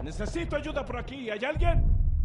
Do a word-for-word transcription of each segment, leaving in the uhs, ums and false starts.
Necesito ayuda por aquí. ¿Hay alguien?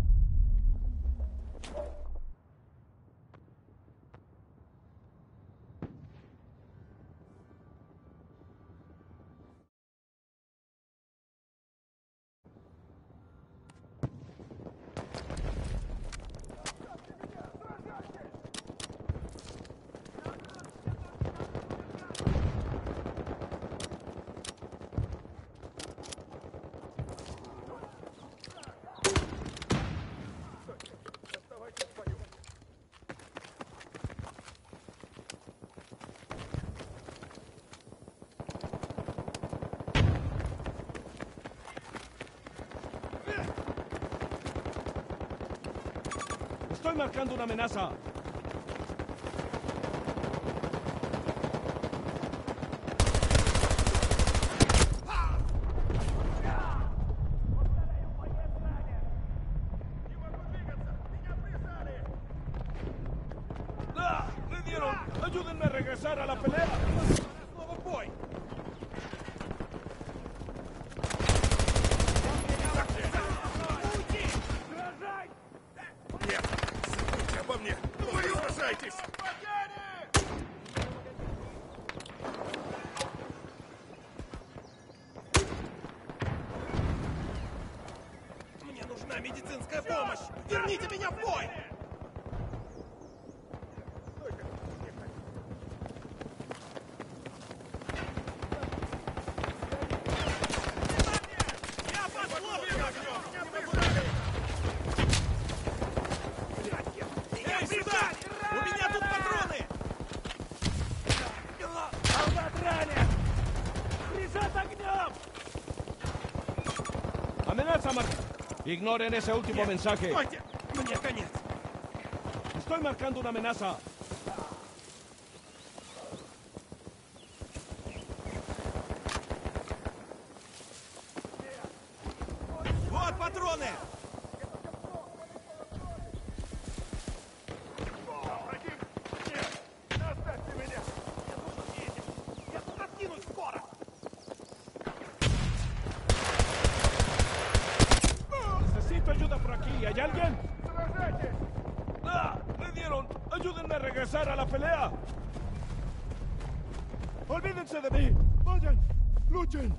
Estoy marcando una amenaza. ¡Ah! ¡Me dieron! ¡Ayúdenme a regresar a la pelea! Мне нужна медицинская помощь! Верните меня в бой! Я пословлю огнем! Эй, сюда! У меня тут патроны! Солдат ранен! Прижат огнем! Amenaza, Mar... Ignoren ese último Нет, mensaje. стойте! Мне конец! Estoy marcando una amenaza. Вот патроны! Оставьте меня! Я должен ездить! Я туда скинусь скоро! Necesito ayuda por aquí. ¿Hay alguien? ¡Ah! ¡Me dieron! ¡Ayúdenme a regresar a la pelea! ¡Olvídense de mí! ¡Vayan! ¡Luchen!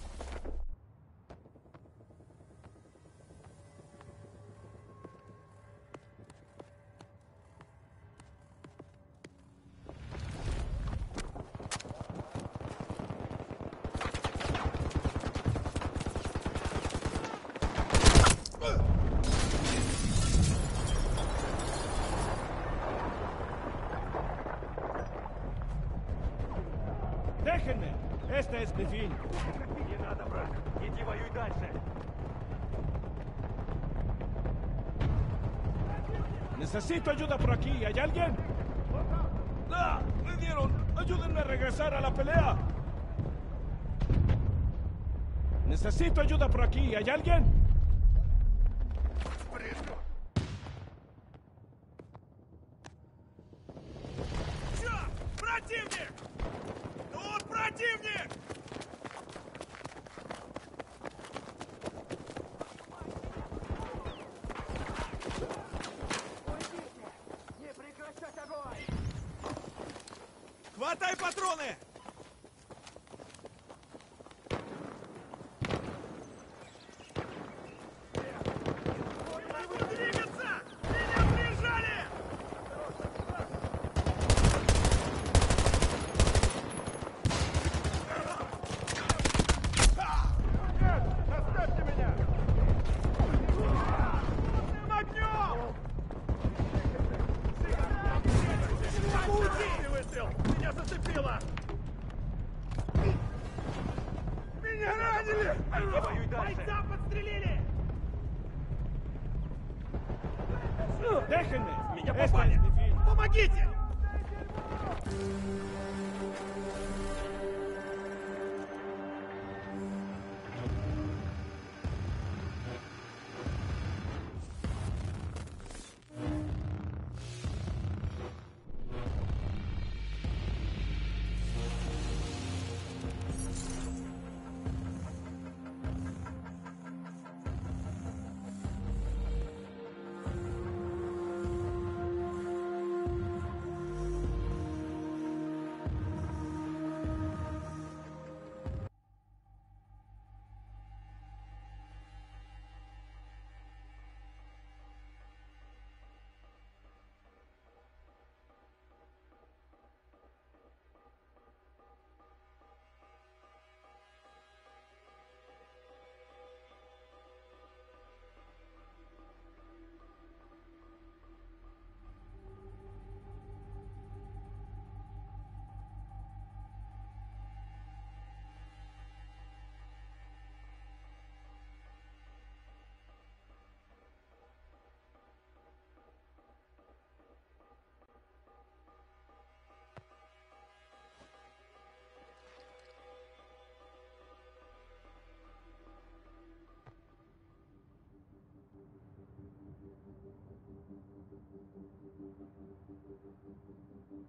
¡Déjenme! Este es mi fin. Не надо, брат! Иди воюй дальше! Necesito ayuda por aquí. ¿Hay alguien? ¡Ah! ¡Me dieron! ¡Ayúdenme a regresar a la pelea! Necesito ayuda por aquí. ¿Hay alguien? Чё? Противник! Тут противник! Не прекращать огонь! Хватай патроны! Двигаться! Меня прижали! Нет! Оставьте меня! Огнем! Сильный выстрел! Меня зацепило! Меня ранили! Воюй дальше! Бойца подстрелили! ¡Déjenme! Меня Este попали! es mi fin. Помогите!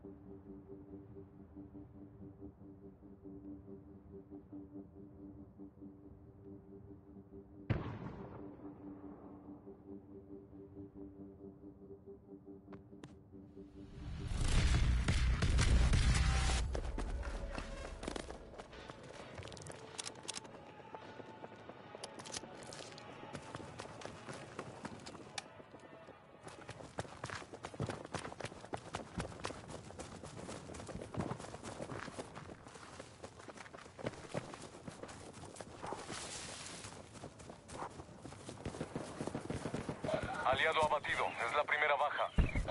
Aliado abatido. Es la primera baja.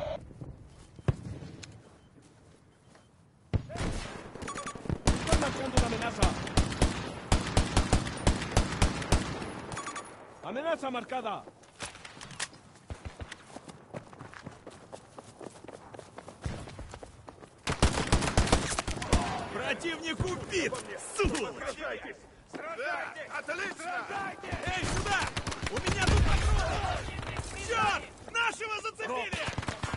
Están marcando una amenaza. Amenaza marcada. Противник убит! Сука! Сражайтесь! Сражайтесь! Да, отлично! Сражайтесь! Эй, сюда! У меня тут патроны! Черт! Нашего зацепили!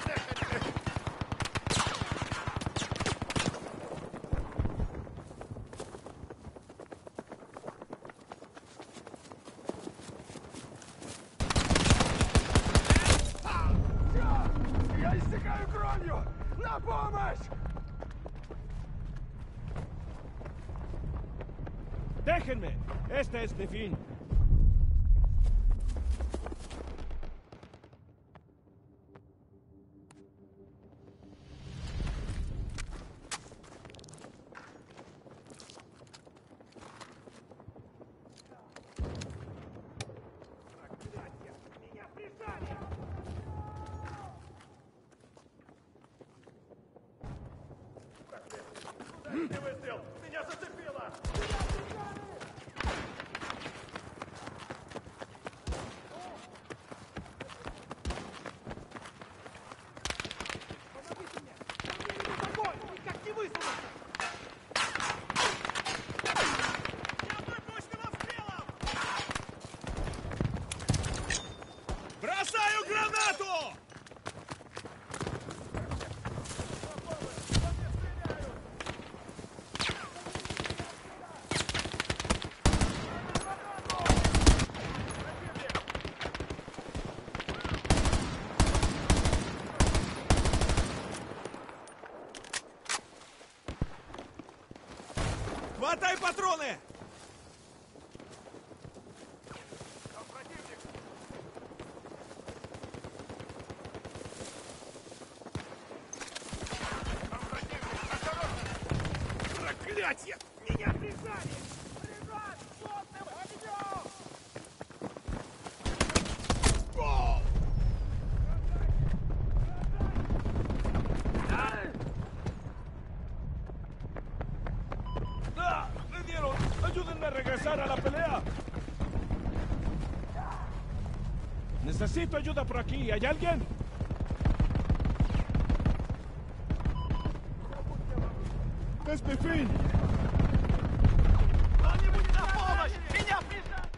Я истекаю кровью! На помощь! ¡Déjenme! Este es mi fin. Меня прижали! Дальний выстрел! Меня зацепило! Помогите мне! Мне идут огонь! Никак не высунуться! Я под мощным обстрелом! Бросаю гранату! Хватай патроны! Там противник! Там противник! Осторожно! Проклятье! Меня прижали! Прижать! Плотным огнем! О! ¡Ah! ¡Le dieron! ¡Ayúdenme a regresar a la pelea! Necesito ayuda por aquí. ¿Hay alguien? ¡Es mi fin! Кто-нибудь на помощь! Меня прижали!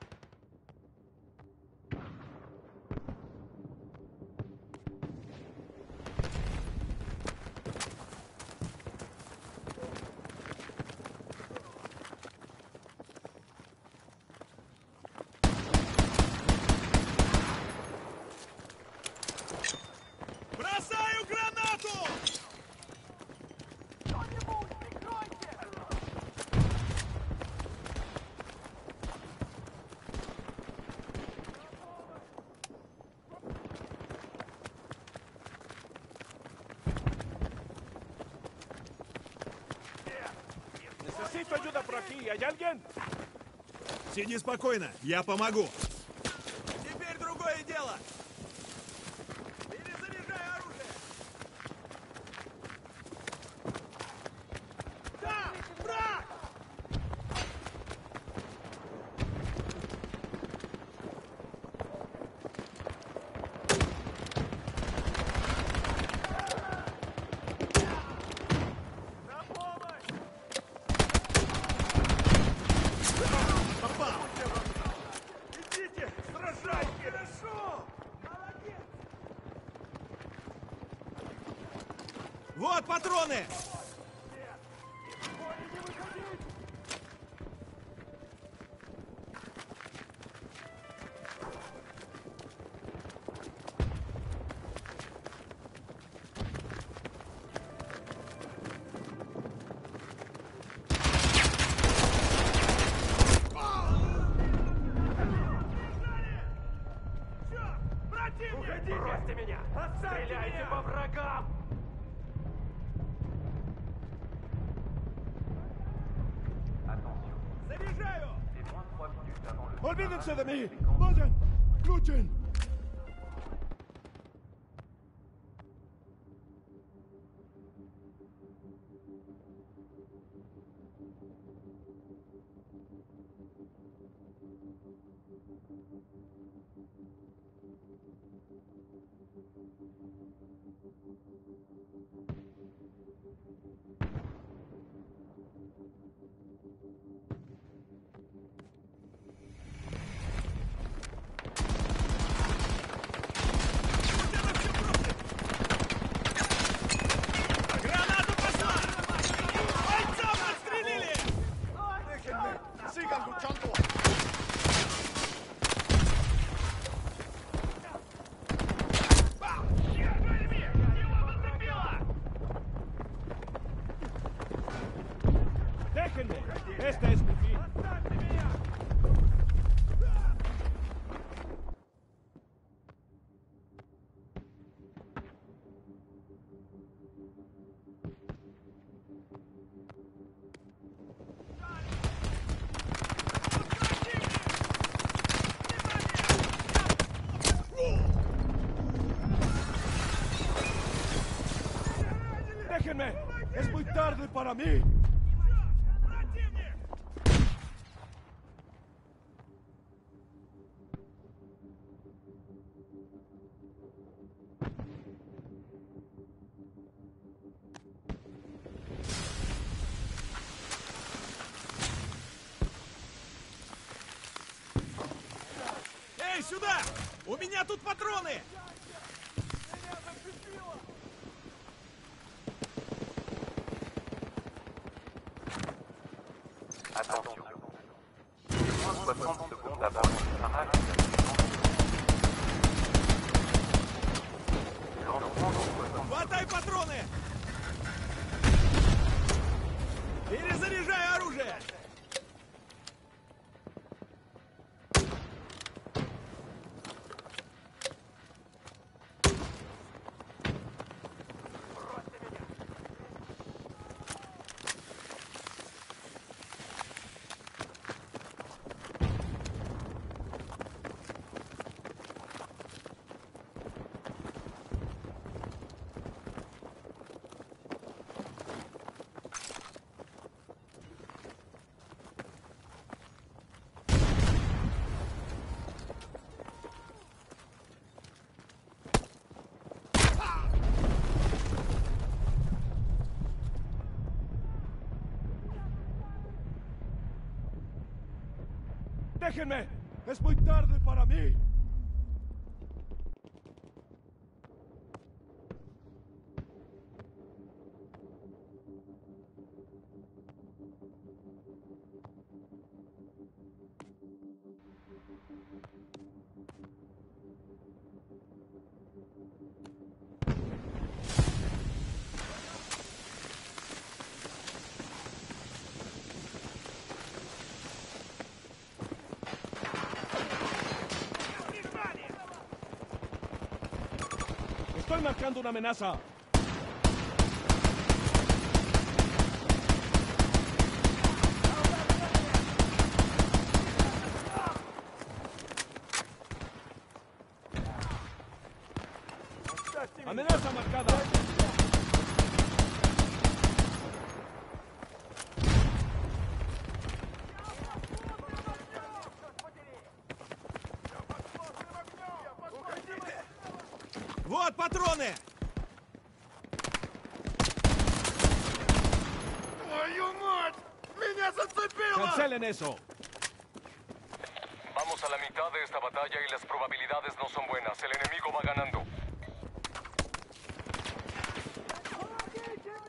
Бросаю гранату! Кто-нибудь, прикройте! Necesito ayuda por aquí. ¿Hay alguien? Сиди спокойно, я помогу. Теперь другое дело. Перезаряжай оружие. Да, враг! На помощь! Попал! Идите, сражайтесь! Хорошо! Вот патроны! Бросьте меня! Стреляйте по врагам! Заряжаю! ¡Olvídense de mí! ¡Vayan! ¡Luchen! Гранату пошла! Бойцов подстрелили! ¡Sigan luchando! ¡Déjenme! ¡Este es mi fin! ¡Déjenme! ¡Es muy tarde para mí! Эй, сюда! У меня тут патроны! Attention. soixante secondes avant le démarrage. Lancement dans soixante. Хватай патроны! Перезаряжай оружие! ¡Déjenme! ¡Es muy tarde para mí! ¡Estoy marcando una amenaza! ¡Amenaza marcada! Вот патроны! ¡Твою мать! ¡Меня зацепило! ¡Cancelen eso! Vamos a la mitad de esta batalla y las probabilidades no son buenas. El enemigo va ganando.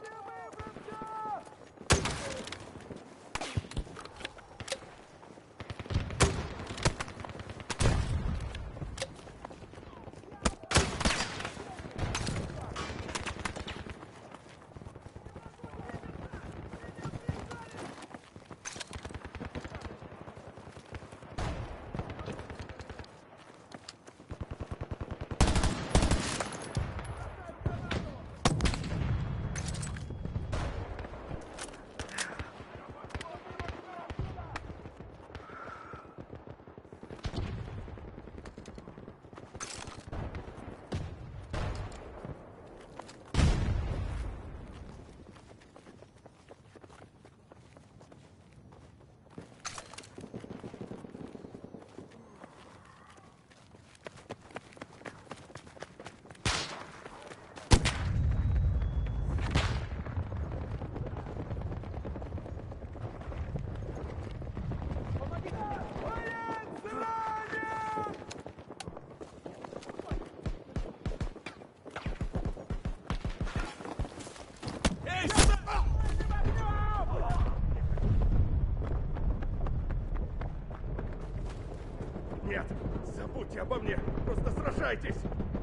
Нет, забудьте обо мне. Просто сражайтесь.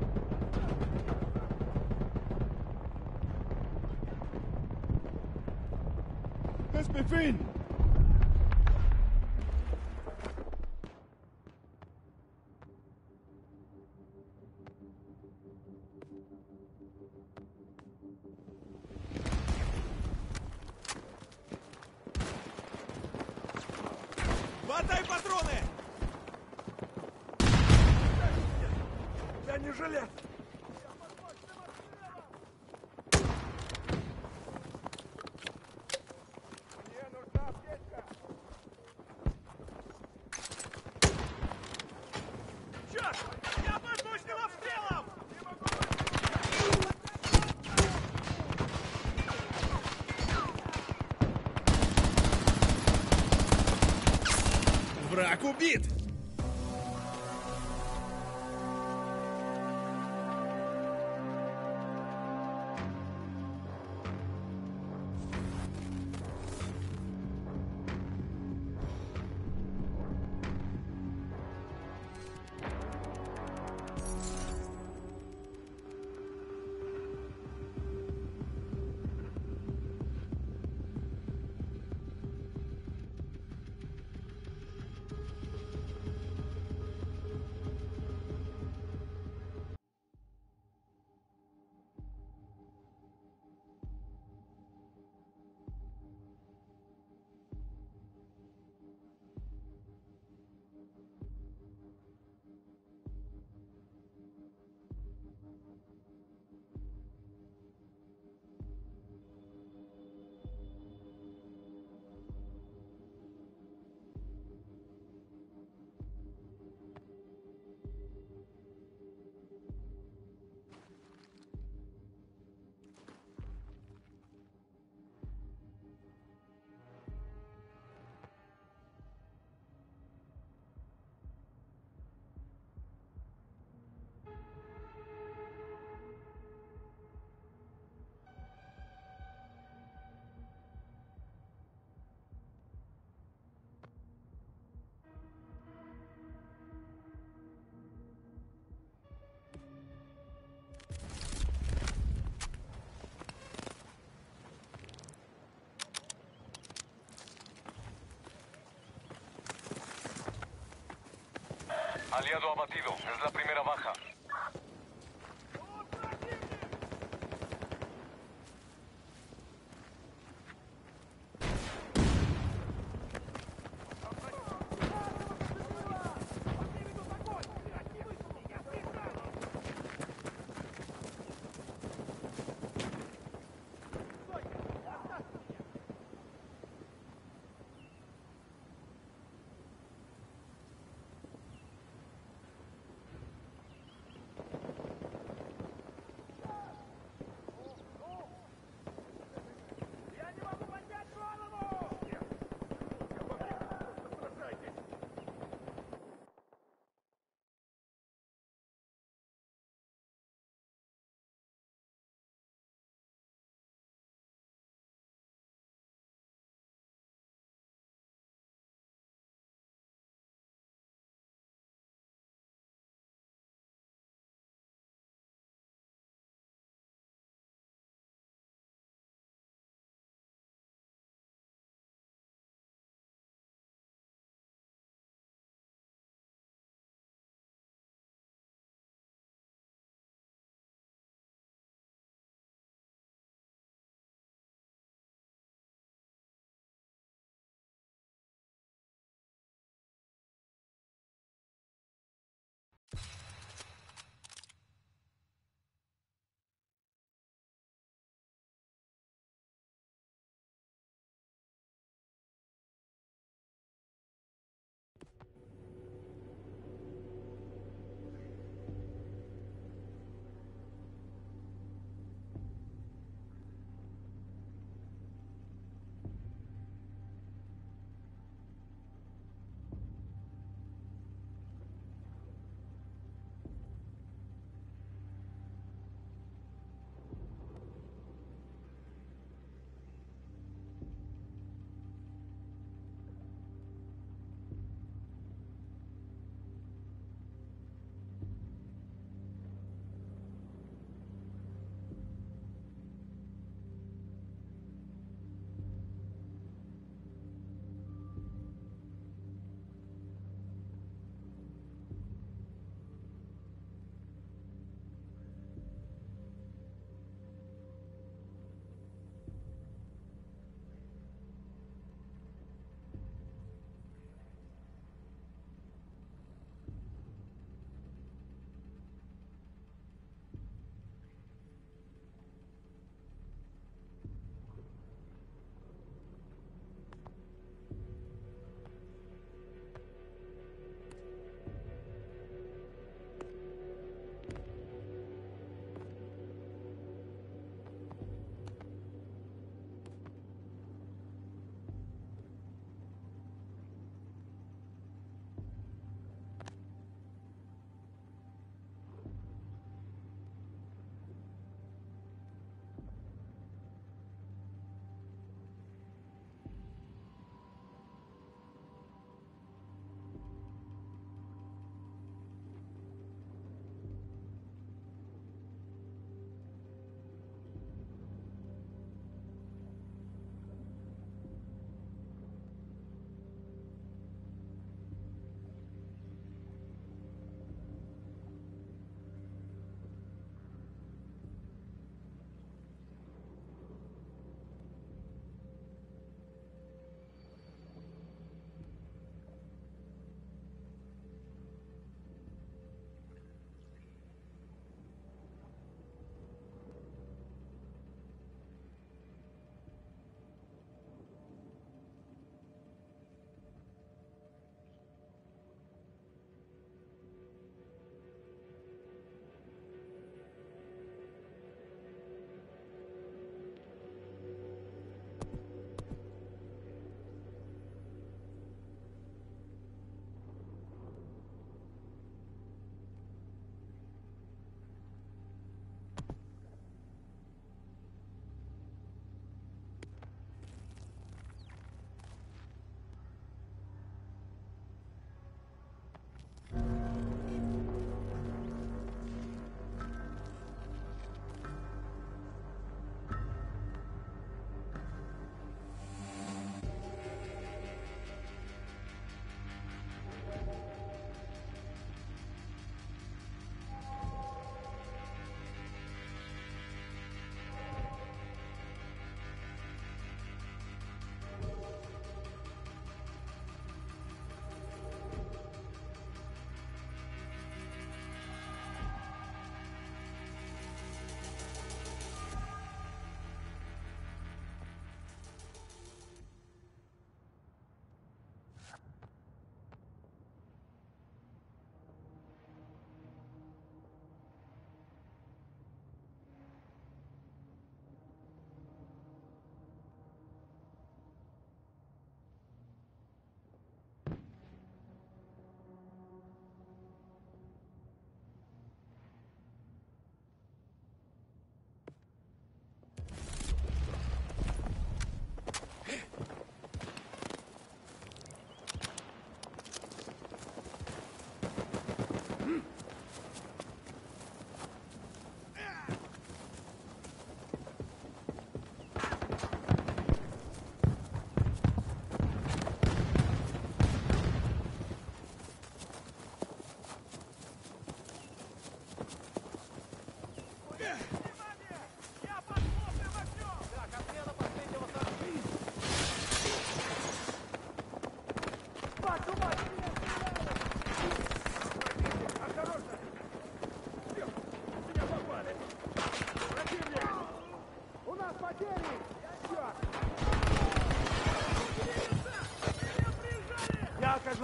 Es mi fin. Хватай патроны! Я не жилец. Мне нужна аптечка. Черт! Я под мощным обстрелом! Враг убит! Aliado abatido. Es la primera baja.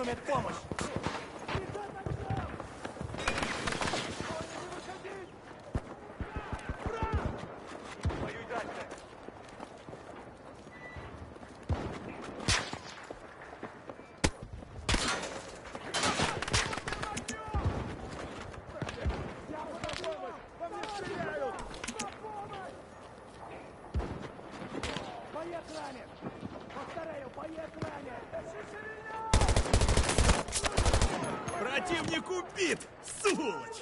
медпомощь! Воюй дальше! Противник убит, сволочь!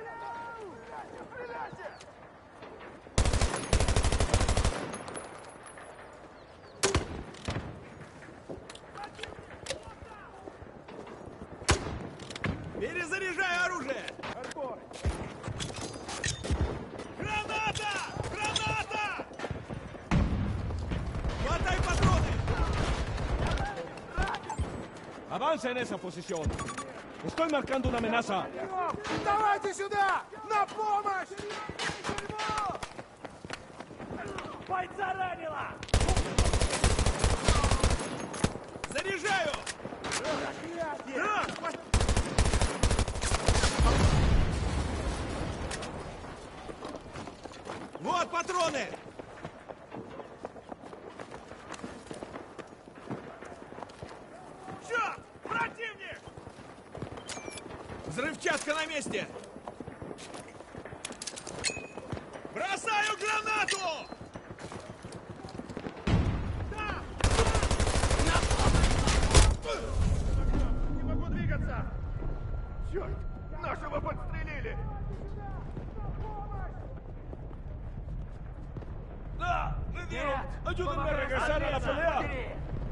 Перезаряжай оружие! Граната! Граната! Хватай патроны! Avanza en esa posición. Estoy marcando una amenaza. Давайте сюда! На помощь! Бойца ранило! Заряжаю! Да! Вот патроны! Черт! Противник! Взрывчатка на месте! Бросаю гранату! Не могу двигаться! Черт! Нашего подстрелили! ¡Ah! ¡Le dieron! ¡Ayúdenme a regresar a la pelea!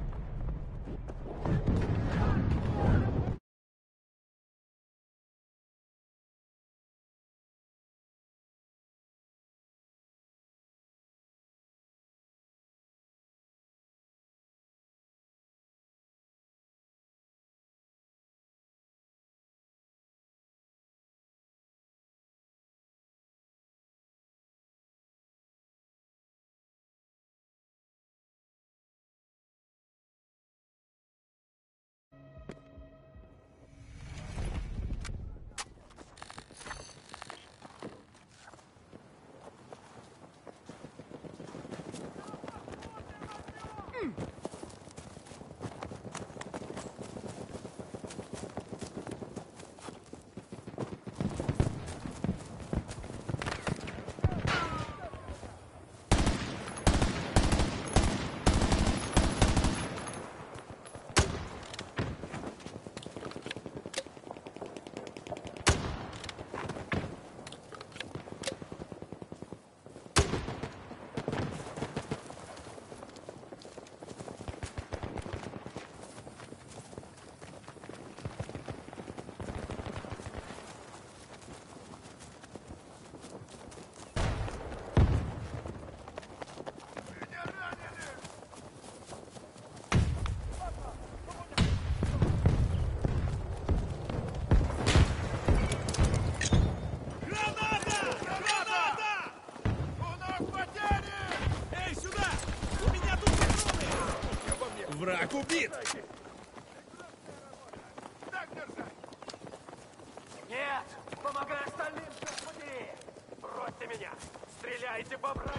Враг убит! Так держать! Нет! Помогай остальным, черт подери! Бросьте меня! Стреляйте по врагу!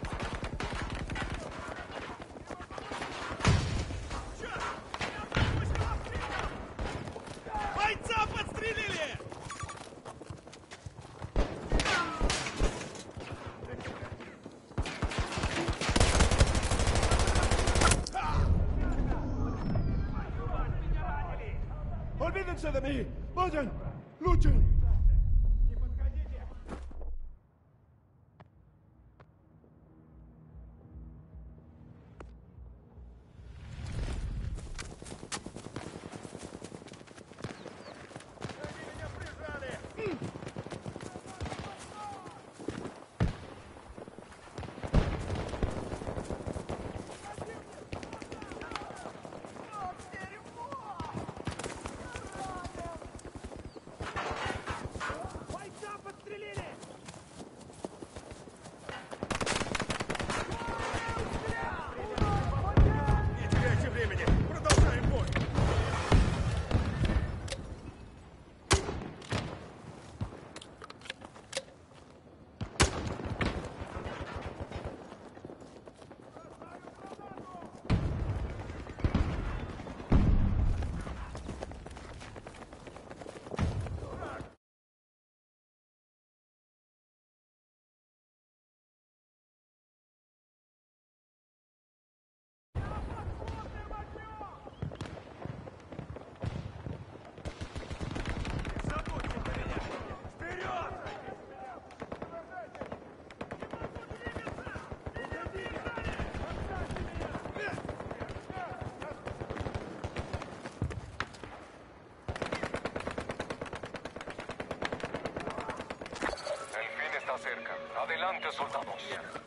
Бойца подстрелили! ¡Olvídense de mí! ¡Vayan! ¡Luchen! veinte soldados.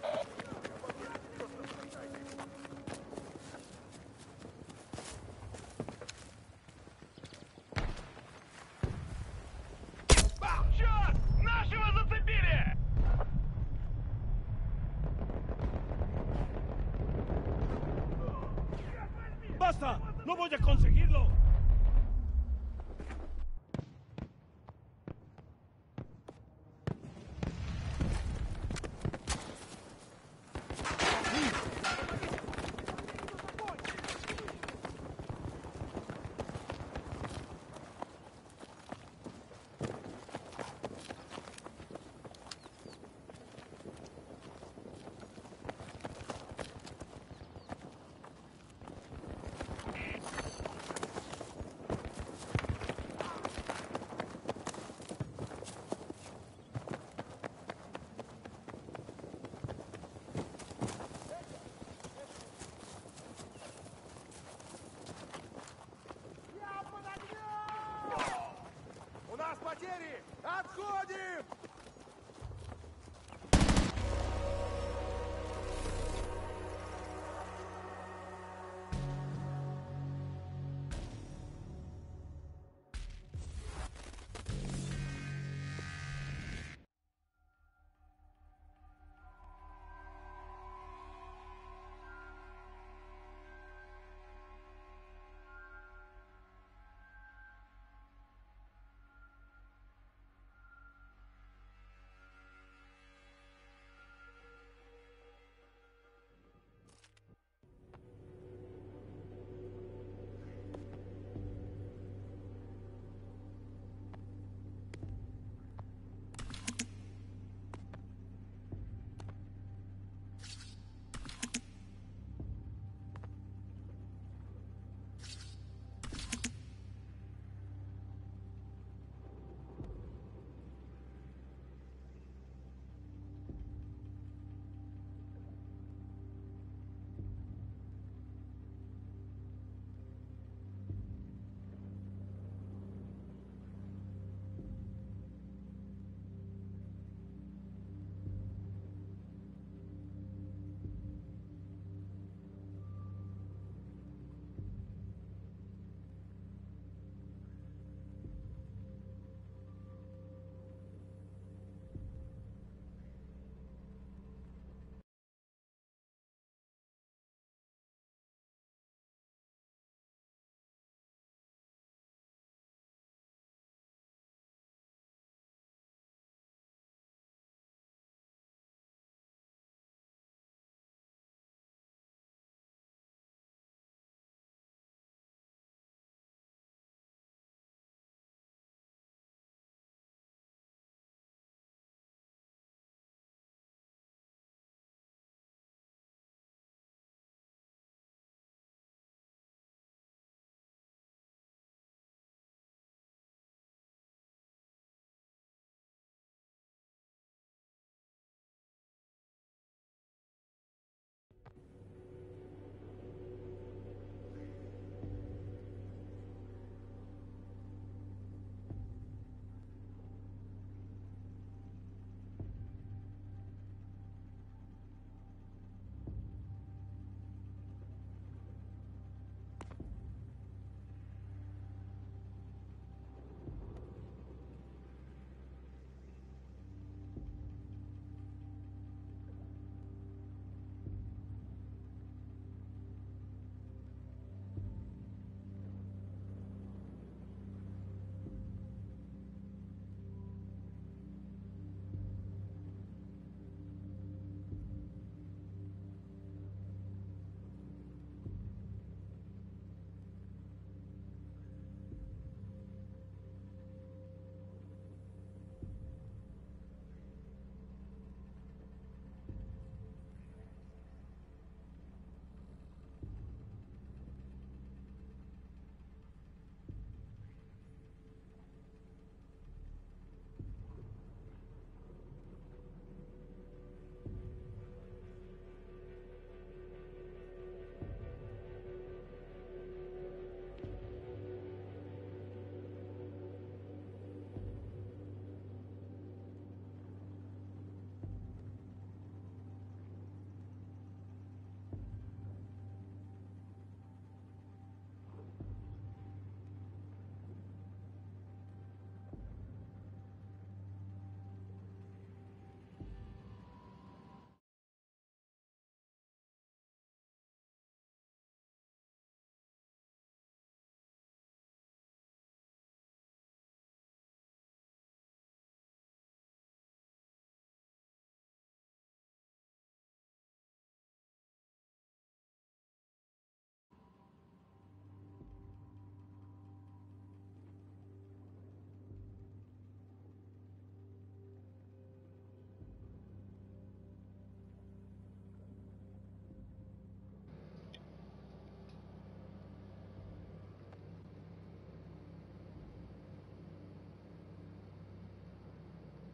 Черт! Нашего зацепили! ¡Basta! ¡No voy a conseguirlo! У нас потери! Отходим!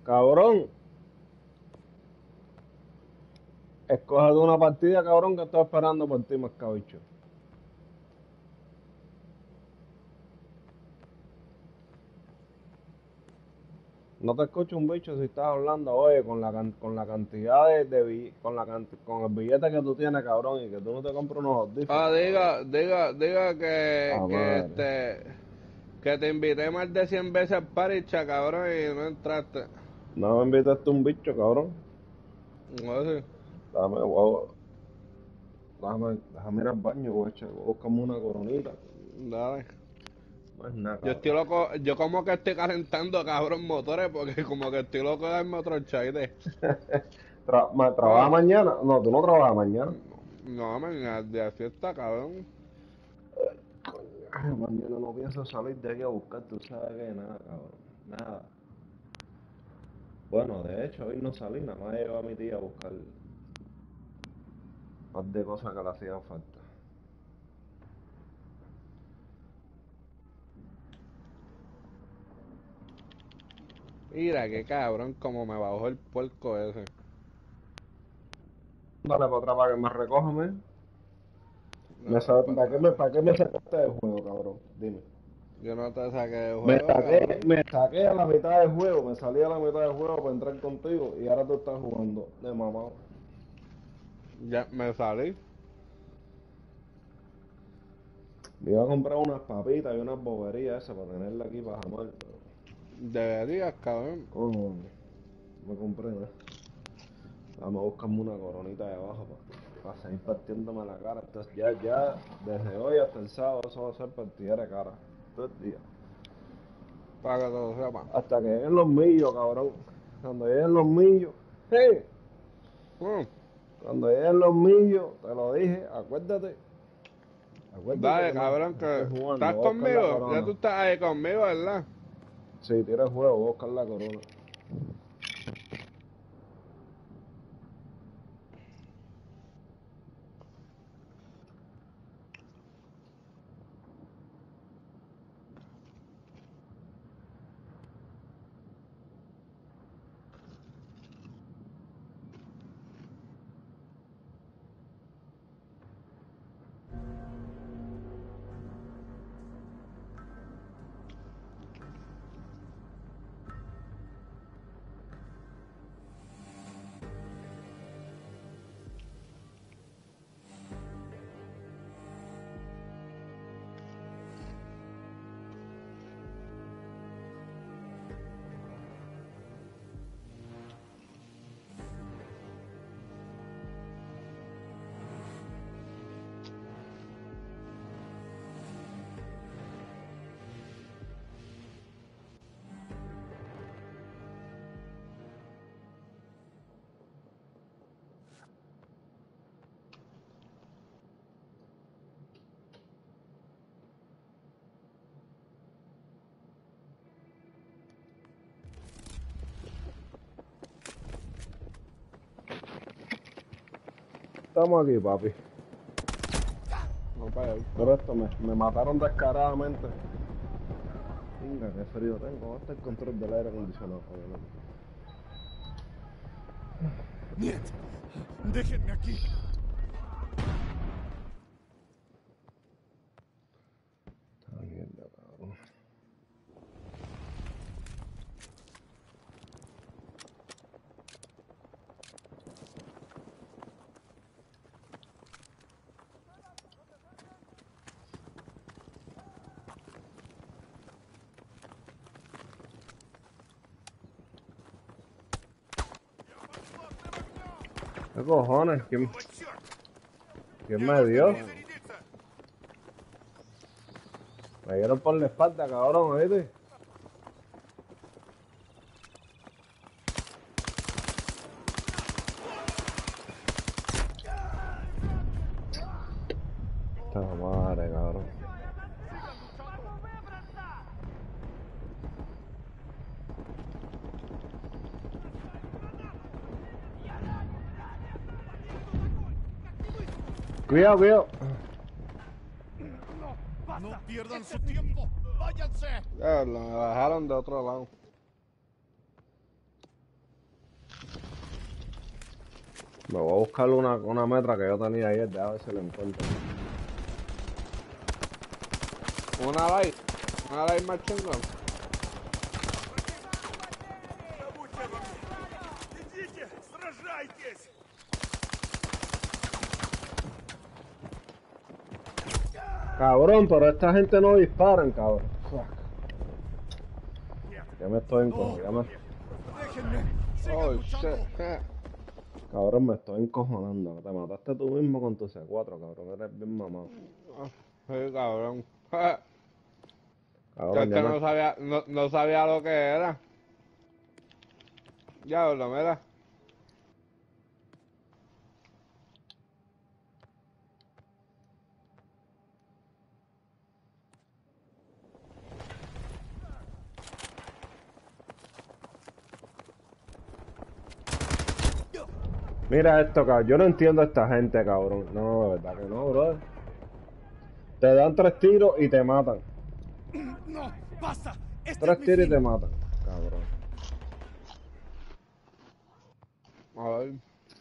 Cabrón. Escoge una partida, cabrón, que estoy esperando por ti, mascabicho. No te escucho un bicho si estás hablando, oye, con la can- con la cantidad de, de bill- con la can- con el billete que tú tienes, cabrón, y que tú no te compras unos audífonos. Ah, diga, diga, diga que, Ah, que madre. este, que te invité más de cien veces al paricha, cabrón, y no entraste. No me invitaste un bicho, cabrón. No sé. Dame, guau. Déjame, déjame ir al baño, voy a echar- voy a buscarme una coronita. Dale. No es nada, Yo estoy cabrón. loco, yo como que estoy calentando, cabrón, motores, porque como que estoy loco de darme otro chaide. Tra ma- ¿Trabaja Ah, mañana? No, tú no trabajas mañana. no, mañana de fiesta, cabrón. Ay, mañana no pienso salir de aquí a buscar, tú sabes que nada, cabrón. Nada. Bueno, de hecho, hoy no salí, nada más llevo a mi tía a buscar más de cosas que le hacían falta. Mira, qué cabrón, como me bajó el puerco ese. Dale para atrás para que me recójame. Me No, sa- pa' ¿Para qué me, atrás. para qué me sacaste del juego, cabrón? Dime. Yo no te saqué de Me juego, saqué, cabrón. me saqué a la mitad del juego, me salí a la mitad del juego para entrar contigo y ahora tú estás jugando de mamá. Ya me salí. Me iba a comprar unas papitas y unas boberías esas para tenerla aquí para jamar, pero Deberías, cabrón. oh, no me compré nada. Vamos a buscarme una coronita de abajo para, seguir partiéndome la cara. Entonces ya, ya, desde hoy hasta el sábado eso va a ser partida de cara. Todo el día. Para que te lo sepas. Hasta que lleguen los millos, cabrón. Cuando lleguen los millos, hey, Mm. cuando lleguen los millos, te lo dije, acuérdate. Acuérdate Dale, que no cabrón, que estoy jugando, estás voy a buscar la conmigo. Ya corona. tú estás ahí conmigo, ¿verdad? Sí, tira el juego, voy a buscar la corona. Estamos aquí, papi. No para ahí. Pero esto me, me mataron descaradamente. Venga, qué frío tengo. Hasta el control del aire acondicionado, joder, loco. Нет! Déjenme aquí. Esta mierda, cabrón. ¿Qué cojones? ¿Quién, Вот черт! quién me dio? Зарядиться! Me dieron por la espalda, cabrón, ¿oíste? Esta madre, cabrón. Cuidado, cuidado. No pierdan su tiempo. ¡Váyanse! Ya, lo- me bajaron de otro lado. Me voy a buscar una, una metra que yo tenía ayer, de a ver si la encuentro. Una light. Una light machine gun. Забудьте обо мне! Идите, сражайтесь! Cabrón, pero esta gente no disparan, cabrón. Fuck. Ya me estoy encojonando. Ya me... Déjenme. Sigan Oh luchando. shit. Eh. Cabrón, me estoy encojonando. Te mataste tú mismo con tu C cuatro, cabrón. Eres bien mamado. Sí, cabrón. Eh. Yo Cabrón, es ya que me... no sabía, no, no sabía lo que era. Diablo, mira. Mira esto, cabrón. Yo no entiendo a esta gente, cabrón. No, de verdad que no, brother. Te dan tres tiros y te matan. No, basta. Este Tres es mi tiros y fin. te matan. Cabrón. A ver.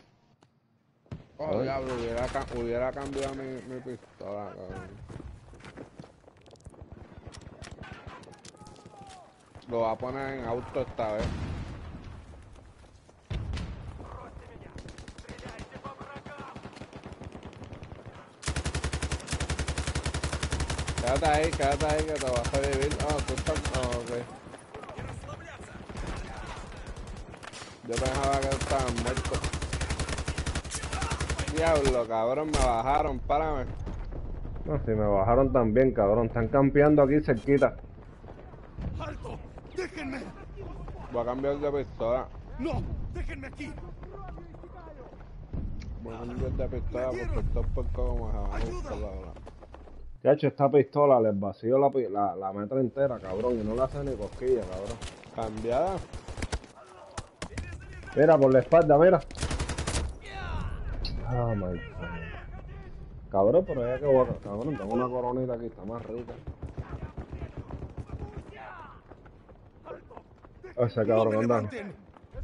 A Oh, ver. diablo, hubiera, ca- hubiera cambiado mi, mi pistola, cabrón. Lo voy a poner en auto esta vez. Quédate ahí, quédate ahí que te vas a revivir. Ah, tú estás... Oh, ok. Yo pensaba que estaban muertos. Diablo, cabrón, me bajaron, párame. No, si me bajaron también, cabrón. Están campeando aquí cerquita. ¡Alto! ¡Déjenme! Voy a cambiar de pistola. ¡No! ¡Déjenme aquí! Voy a cambiar de pistola porque estos puercos como se van a buscar la hora. Chacho, esta pistola les vacío la, pi- la, la metra entera, cabrón. Y no le hace ni cosquilla, cabrón. Cambiada. Mira, por la espalda, mira. Oh my God. Cabrón, pero ya que voy a... Cabrón, tengo una coronita aquí, está más rica. Ese ¡No me cabrón anda. levanten!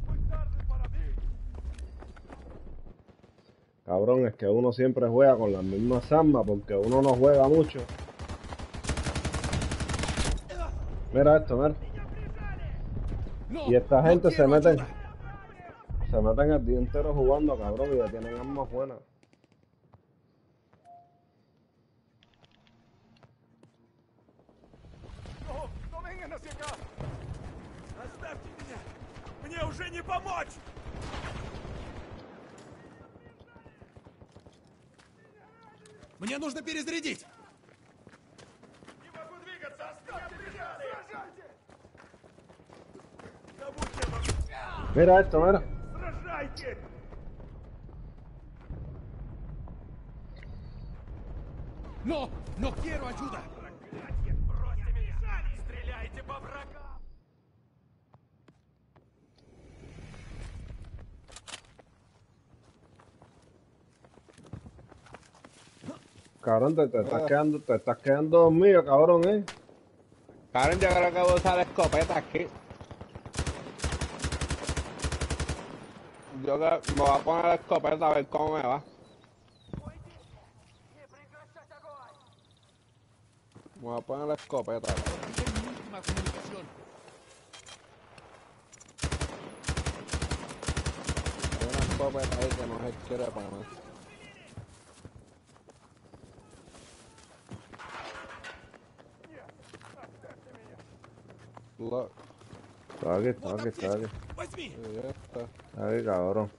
Cabrón, es que uno siempre juega con las mismas armas porque uno no juega mucho. Mira esto, mira. ¡No! Y esta no gente se quiero meten, ayuda. se meten el día entero jugando, cabrón, y ya tienen armas buenas. ¡No! ¡No vengan hacia acá! Оставьте меня! Мне уже не помочь! Мне нужно перезарядить! Не могу двигаться! Оставьте меня! Забудьте обо мне! Mira esto, mira. Сражайтесь! ¡No! ¡No quiero ayuda! Проклятье! Бросьте меня! Стреляйте по врагам! Cabrón, te, te estás quedando, te estás quedando dormido, cabrón, eh. Cabrón, yo creo que voy a usar la escopeta aquí. Yo que me voy a poner la escopeta a ver cómo me va. Me voy a poner la escopeta. cabrón. ¡Es mi última comunicación! Hay una escopeta ahí que no se quiere poner. Look, Está aquí, está aquí, está aquí. Возьми! y ya está. Está aquí, cabrón.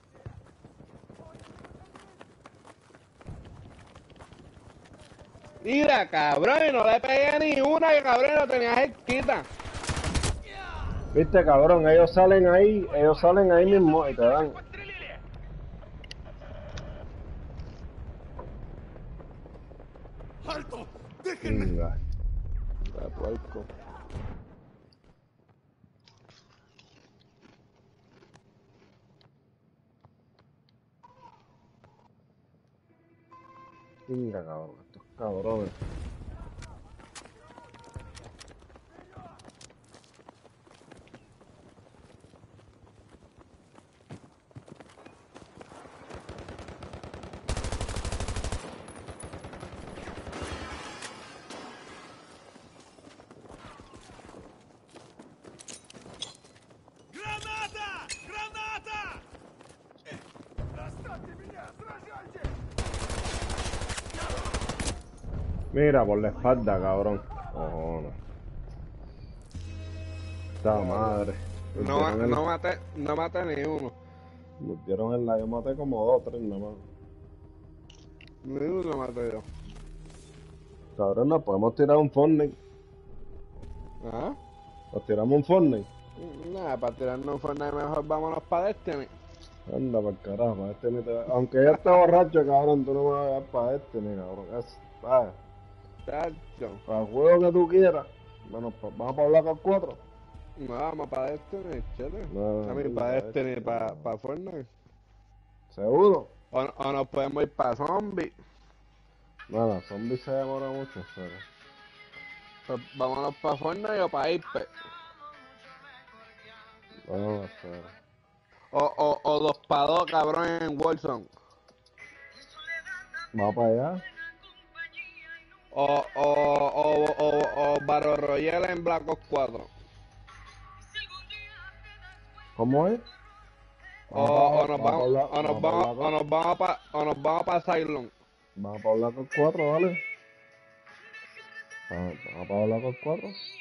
Mira, cabrón, y no le pegué ni una, que cabrón lo tenía cerquita. Viste, cabrón, ellos salen ahí, ellos salen ahí mismo y te dan. ¡Alto! ¡Déjenme! Venga. De puerco. Venga, cabrón, estos cabrones. Mira, por la espalda, cabrón. Cojones. Esta madre. Nos No, dieron en- no maté, no maté ni uno. Nos dieron en la... Yo maté como dos, tres nada más. Ni uno maté yo. Cabrón, nos podemos tirar un Fortnite. ¿Ah? Nos tiramos un Fortnite. Nada, para tirarnos un Fortnite mejor vámonos para Destiny. Anda, para carajo, para este ni te... Aunque ya esté borracho, cabrón, tú no me vas a dar para este ni cabrón. Es, ¿sabes? Chacho. Para el juego que tú quieras. Bueno, pues vamos para hablar con cuatro. No, vamos para Destiny, chete. No, A mí no, para no, Destiny, no. para, para Fortnite. ¿Seguro? O, o nos podemos ir para Zombie. Nada, zombies se demora mucho, pero... Pues vámonos para Fortnite o para Apex. Vamos a hacer. O, o, o dos para dos, cabrón, en Warzone. Vamos para allá. O, o, o, o, o Battle Royale en Black Ops cuatro. ¿Cómo es? O, o nos Vamos vamos, pa' o nos Black- vamos, vamos pa' o nos vamos para, o nos vamos para Cylon. Vamos para hablar con cuatro, dale. Vamos, vamos para hablar con cuatro.